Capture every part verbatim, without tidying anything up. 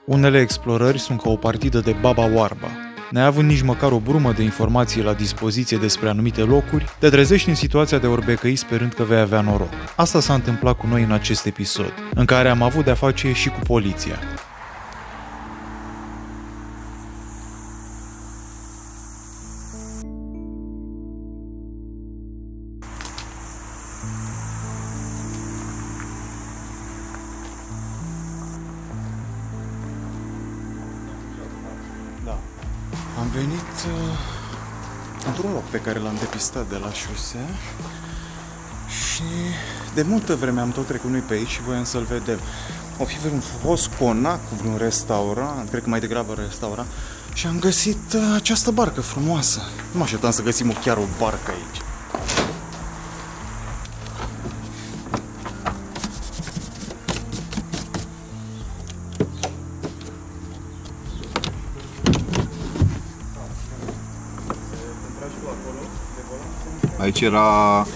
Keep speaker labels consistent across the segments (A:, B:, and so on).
A: Unele explorări sunt ca o partidă de baba oarba. Neavând nici măcar o brumă de informații la dispoziție despre anumite locuri, te trezești în situația de orbecăi sperând că vei avea noroc. Asta s-a întâmplat cu noi în acest episod, în care am avut de-a face și cu poliția. Da. Am venit uh, într-un loc pe care l-am depistat de la șosea și de multă vreme am tot trecut noi pe aici și voiam să-l vedem. O fi vreun fost conac cu vreun restaurant, cred că mai degrabă restaurant, și am găsit uh, această barcă frumoasă. Nu mă așteptam să găsim o, chiar o barcă aici.
B: Aici era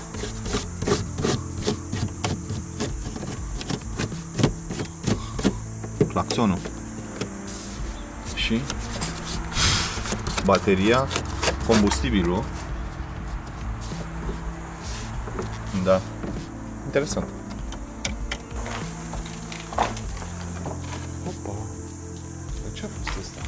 B: claxonul și bateria, combustibilul. Da, interesant.
A: Opa, dar ce a fost asta?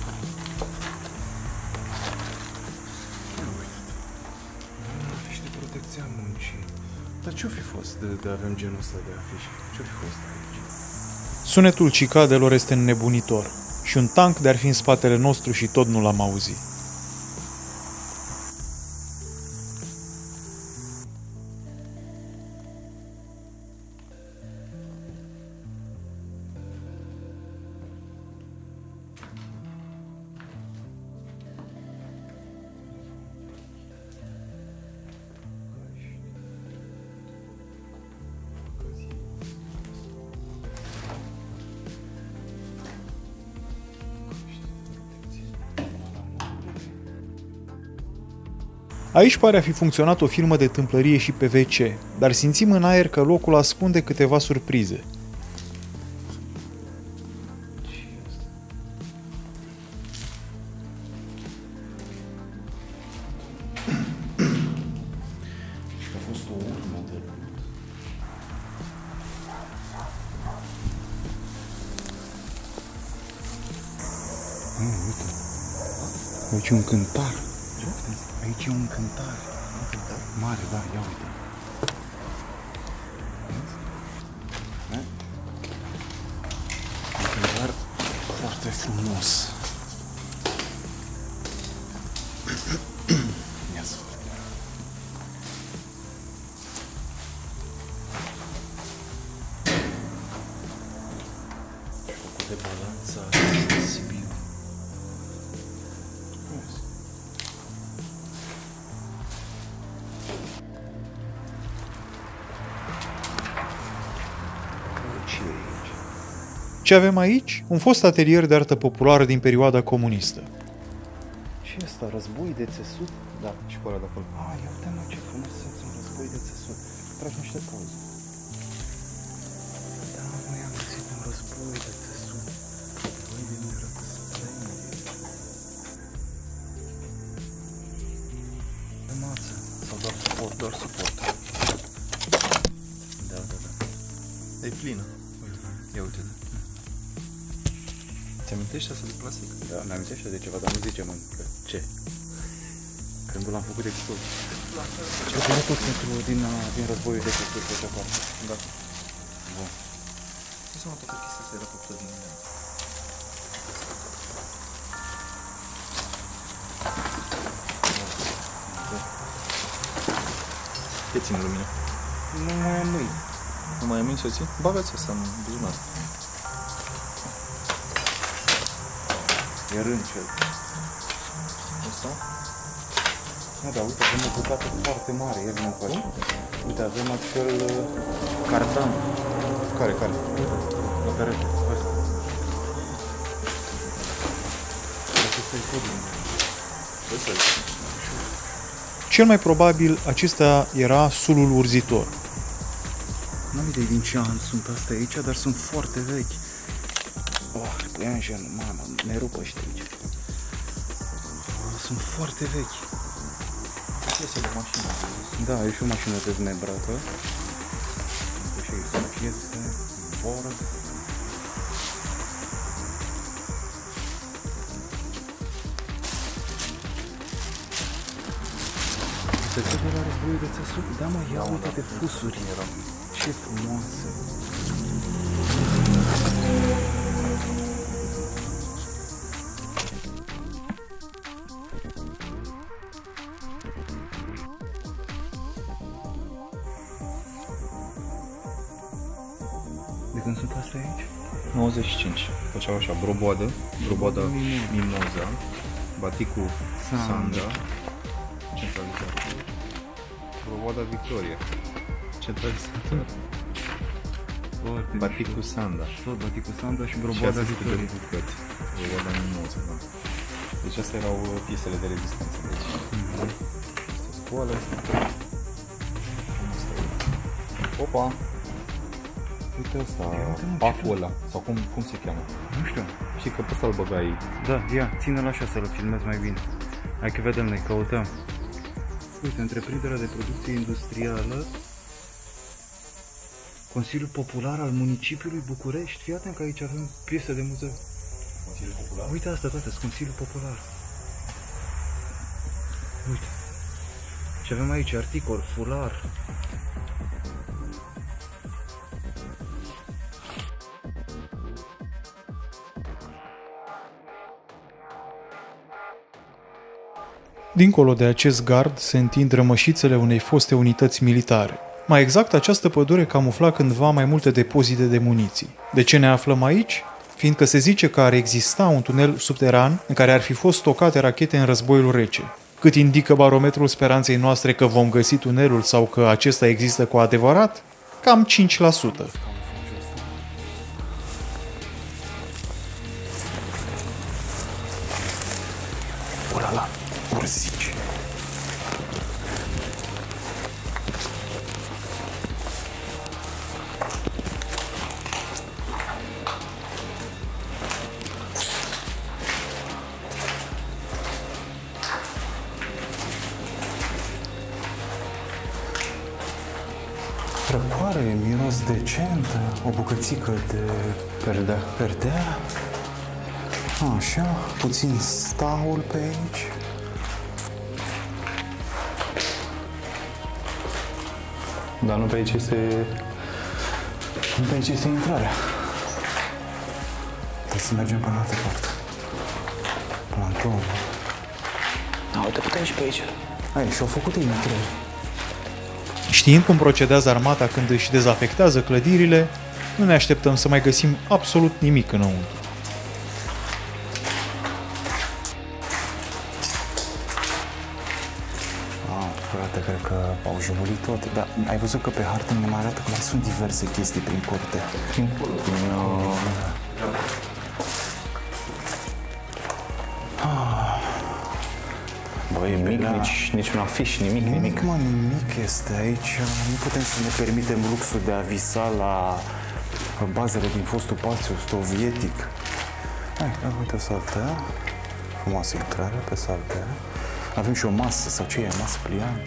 A: Protecția muncii. Dar ce-o fi fost de, de avem genul ăsta de afiș? Ce-o fi fost aici? Sunetul cicadelor este înnebunitor și un tank de-ar fi în spatele nostru și tot nu l-am auzit. Aici pare a fi funcționat o firmă de tâmplărie și P V C, dar simțim în aer că locul ascunde câteva surprize. Și a fost o urmă de lut. Mm, uite. Aici e un cântar. Aici e un cântar. Un cântar? Mare, da, ia uite. Vezi? Un cântar foarte frumos. Ia să vedem. Făcut de balanța Sibiu. Ce avem aici? Un fost atelier de artă populară din perioada comunistă. Ce e asta? Război de țesut? Da, și cu ăla de acolo. Ah, ia uite mă, ce frumos este un război de țesut. Tragi niște poze. Da, mă, am găsit un război de țesut. Război de mine arată splendid. De mață. Sau doar suport? Doar suport. Da, da, da.
B: E plină. Ia uite. Ți-amintești asta de plastic?
A: Da, mi-amintește de ceva, dar nu zicem încă ce. Când l-am făcut expus. Ce a făcut pentru din, din războiul de țesut pe acea parte.
B: Da.
A: Bun.
B: Nu seama, toată chestia asta era făcută din... Ce ține lumina?
A: Nu mai am mâini.
B: Nu mai am mâini să o țin? Bagați asta în buzunar.
A: E rând cel.
B: Asta?
A: Nu, dar uite, avem o bucată foarte mare, el nu face. Uite, avem acel uh, cardan.
B: Care, care?
A: La perete. Asta. Acesta e tot din... Cel mai probabil, acesta era sulul urzitor. N-am idei din ce an sunt astea aici, dar sunt foarte vechi. Oh, păianjen, mamă, ne rupă ăștia aici. Sunt foarte vechi.
B: Piese de mașină.
A: Da, e și o mașină dezmebrată. Și piese, Ford. Se tot de la războiul de țesut? Da, mă, ia uite-te fusuri. Ce frumoase. De când sunt astea aici?
B: nouăzeci și cinci. Făceau așa, broboadă, broboada mimoza, baticul Sanda, centralizat. Broboada Victoria, centralizat. Baticul Sanda.
A: Tot baticul Sanda și broboada Victoria.
B: Broboada mimoza, da. Deci astea erau piesele de rezistență. Deci, mm-hmm. Este scoală. Opa! Uite ăsta, paful ăla, sau cum, cum se cheamă?
A: Nu știu.
B: Și că pe ăsta îl băgai.
A: Da, ia, ține-l așa să-l filmez mai bine. Hai că vedem, noi căutăm. Uite, întreprinderea de producție industrială, Consiliul Popular al Municipiului București. Fii atent că aici avem piese de muzeu.
B: Consiliul Popular?
A: Uite asta, toate, Consiliul Popular. Uite. Și avem aici articol, fular.
C: Dincolo de acest gard se întind rămășițele unei foste unități militare. Mai exact, această pădure camufla cândva mai multe depozite de muniții. De ce ne aflăm aici? Fiindcă se zice că ar exista un tunel subteran în care ar fi fost stocate rachete în războiul rece. Cât indică barometrul speranței noastre că vom găsi tunelul sau că acesta există cu adevărat? Cam cinci la sută.
A: Urala, urzici. Răcoare, miros decent, o bucățică de perdea. perdea. Așa, puțin staul pe aici.
B: Dar nu pe aici este...
A: Nu pe aici este intrarea. Trebuie să mergem până în altă parte. Planton. Da, uite, putem și pe aici. Hai, și-au făcut ei intrări.
C: Știind cum procedează armata când își dezafectează clădirile, nu ne așteptăm să mai găsim absolut nimic înăuntru.
A: Frate, cred că au jumulit toate, dar ai văzut că pe hartă ne mai arată că mai sunt diverse chestii prin curte.
B: Prin curte? No. Băi, nimic,
A: da.
B: nici, nici un afiș, nimic, nimic.
A: Nimic, mă, nimic este aici. Nu putem să ne permitem luxul de a visa la bazele din fostul spațiu sovietic. Hai, uite saltea. Frumoasă intrare pe saltea. Avem și o masă, sau ce e? Masă pliantă.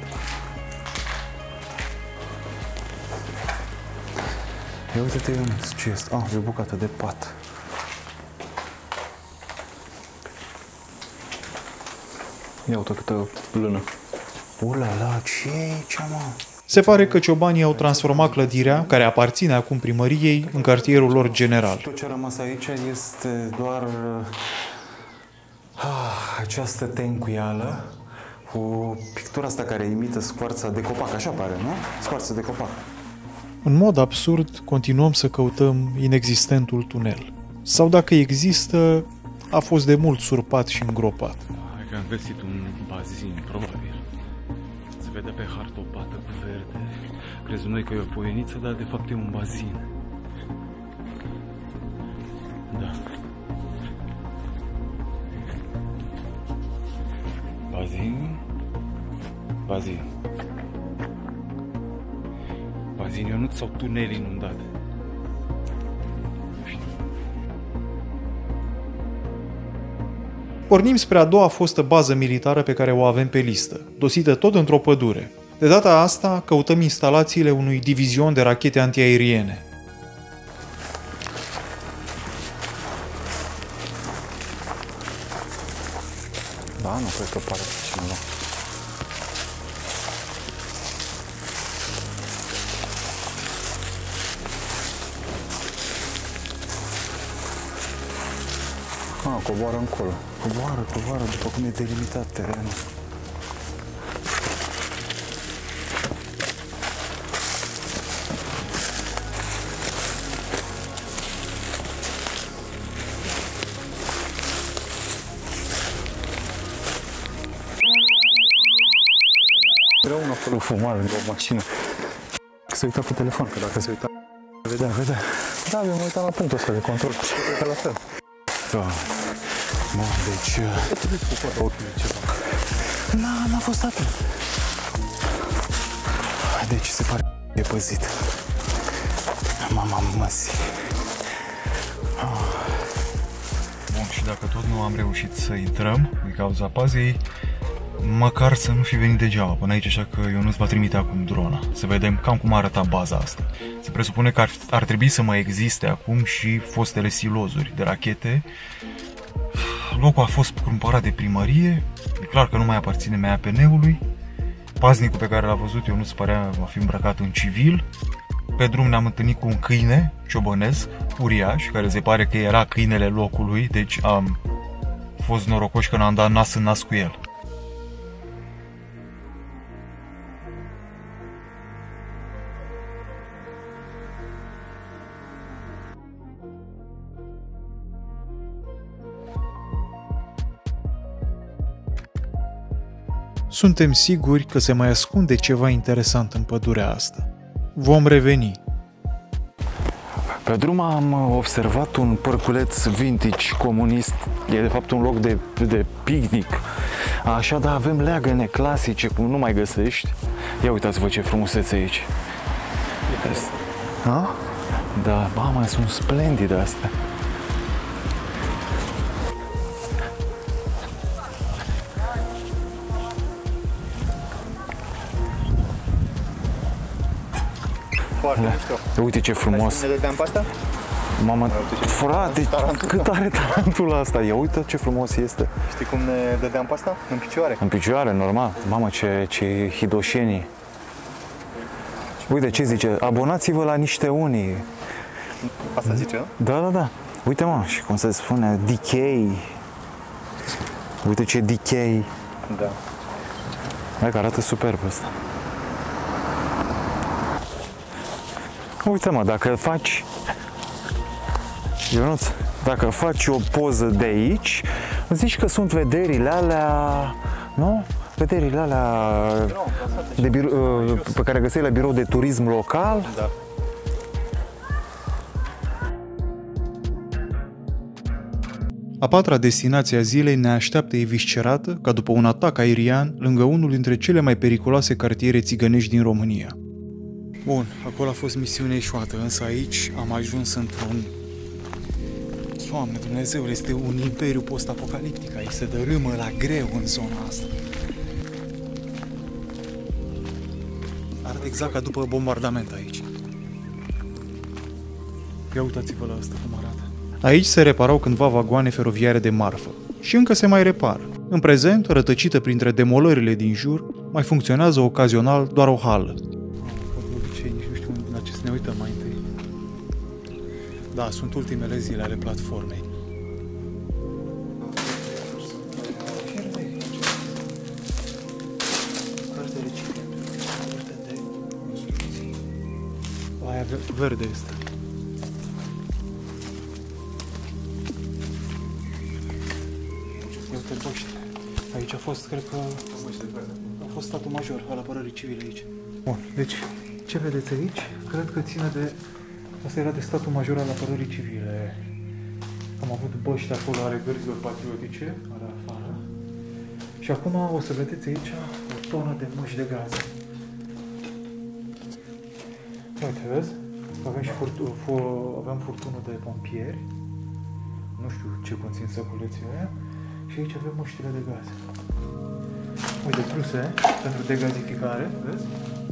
A: Ia uite-te, Ionuț, ce este? Ah, e o bucată de pat.
B: Ia uite câtă lână.
A: Ulala, ce e aici, mă?
C: Se pare că ciobanii au transformat clădirea, care aparține acum primăriei, în cartierul lor general.
A: Tot ce a rămas aici este doar ah, această tencuială cu pictura asta care imită scoarța de copac, așa pare, nu? Scoarța de copac.
C: În mod absurd, continuăm să căutăm inexistentul tunel. Sau dacă există, a fost de mult surpat și îngropat.
A: Hai că am găsit un bazin, probabil. Se vede pe hartă o pată cu verde. Crezut noi că e o poieniță, dar de fapt e un bazin. Da. Bazin. Bazin. Bazin Ionuț sau tunel inundat? Nu știu.
C: Pornim spre a doua fostă bază militară pe care o avem pe listă, dosită tot într-o pădure. De data asta căutăm instalațiile unui divizion de rachete antiaeriene.
B: Da, nu cred că pare pe cineva. Ah, coboară încolo.
A: Coboară, coboară, după cum e delimitat terenul.
B: Era unul acolo fumat lângă o mașină. Se uita pe telefon, că dacă se uita, vedea, vedea. Da, eu mă uitam la punctul ăsta de control. Cred că la fel.
A: Da. Mă, deci...
B: Trebuie să poată oricum ceva.
A: Na, n-a fost atât. Deci se pare e păzit. Mama măsi.
C: Bun, și dacă tot nu am reușit să intrăm din cauza pazei, măcar să nu fi venit degeaba până aici, așa că Ionuț va trimite acum drona. Să vedem cam cum arăta baza asta. Se presupune că ar, ar trebui să mai existe acum și fostele silozuri de rachete. Locul a fost cumpărat de primărie, e clar că nu mai aparține M A P N-ului. Paznicul pe care l-a văzut Ionuț părea a fi îmbrăcat în civil. Pe drum ne-am întâlnit cu un câine ciobănesc, uriaș, care se pare că era câinele locului, deci am fost norocoși că n-am dat nas în nas cu el. Suntem siguri că se mai ascunde ceva interesant în pădurea asta. Vom reveni.
A: Pe drum am observat un părculeț vintage comunist. E de fapt un loc de, de picnic. Așa, dar avem leagăne clasice, cum nu mai găsești. Ia uitați-vă ce frumusețe aici. Ha? Da, mamă, sunt splendide astea. Uite ce frumos.
B: Ne dădeam pe asta?
A: Mamă, frate, cât are tarantula asta. Ia uite ce frumos este.
B: Știi cum ne dădeam pe asta? În picioare.
A: În picioare, normal. Mamă, ce, ce hidoșenii. Uite ce zice, abonați-vă la niște unii.
B: Asta zice, nu?
A: Da, da, da. Uite, mă, și cum se spune, decay. Uite ce decay.
B: Da.
A: Hai că arată superb ăsta. Uite, mă, dacă faci, Ionuț, dacă faci o poză de aici, zici că sunt vederile alea, nu? Vederile alea de birou, pe care găseai la birou de turism local.
B: Da.
C: A patra destinație a zilei ne așteaptă eviscerată, ca după un atac aerian, lângă unul dintre cele mai periculoase cartiere țigănești din România. Bun, acolo a fost misiune eșuată, însă aici am ajuns într-un... Doamne Dumnezeu, este un imperiu post-apocaliptic, aici se dărâmă la greu în zona asta. Arată exact ca după bombardament aici. Ia uitați-vă la asta cum arată. Aici se reparau cândva vagoane feroviare de marfă și încă se mai repară. În prezent, rătăcită printre demolările din jur, mai funcționează ocazional doar o hală. Nici nu știu la ce să ne uităm mai întâi. Da, sunt ultimele zile ale platformei. Aia verde este. Uite boște. Aici a fost, cred că, a fost statul major al apărării civile aici. Bun, deci, ce vedeți aici? Cred că ține de... Asta era de statul major al apărării civile. Am avut băști acolo ale gărzilor patriotice, ale afară. Și acum o să vedeți aici o tonă de măști de gaz. Uite, vezi? Avem și furtu aveam furtunul de pompieri. Nu știu ce conțin săculețele aia. Și aici avem măștile de gaze. Uite, pluse pentru degazificare, vezi?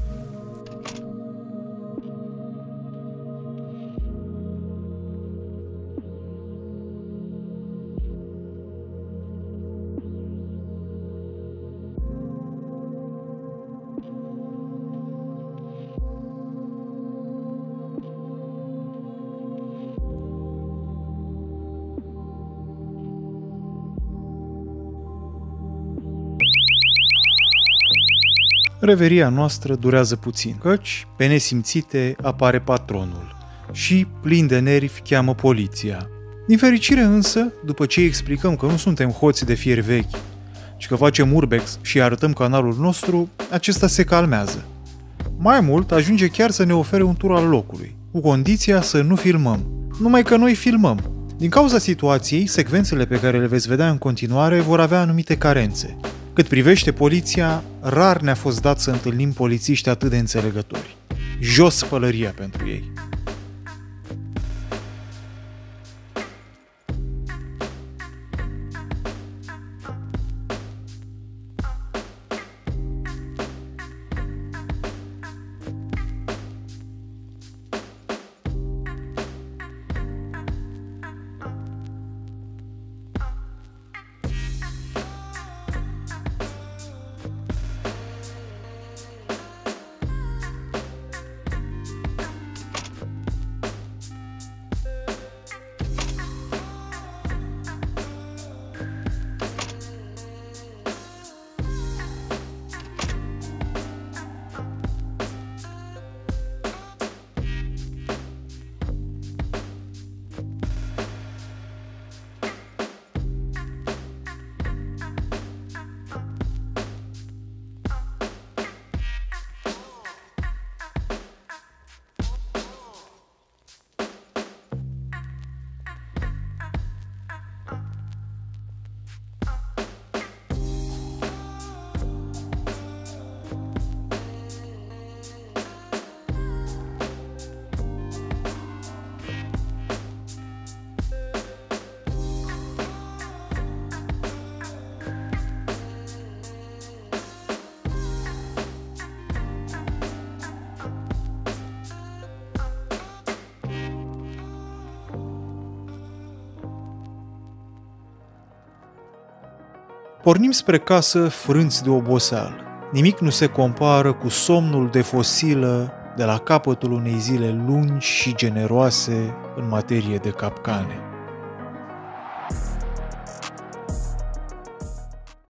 C: Reveria noastră durează puțin, căci, pe nesimțite, apare patronul și, plin de nervi, cheamă poliția. Din fericire însă, după ce îi explicăm că nu suntem hoți de fieri vechi, ci că facem urbex și arătăm canalul nostru, acesta se calmează. Mai mult, ajunge chiar să ne ofere un tur al locului, cu condiția să nu filmăm. Numai că noi filmăm. Din cauza situației, secvențele pe care le veți vedea în continuare vor avea anumite carențe. Cât privește poliția, rar ne-a fost dat să întâlnim polițiști atât de înțelegători. Jos pălăria pentru ei. Pornim spre casă frânți de oboseală. Nimic nu se compară cu somnul de fosilă de la capătul unei zile lungi și generoase în materie de capcane.